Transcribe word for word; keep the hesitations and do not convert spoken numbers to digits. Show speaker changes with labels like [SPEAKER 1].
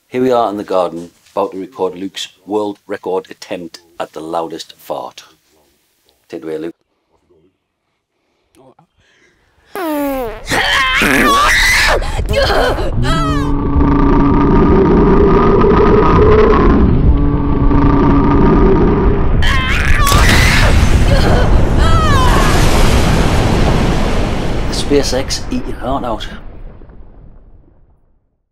[SPEAKER 1] Here we are in the garden, about to record Luke's world record attempt at the loudest fart. Take it away, Luke. SpaceX eat your heart out.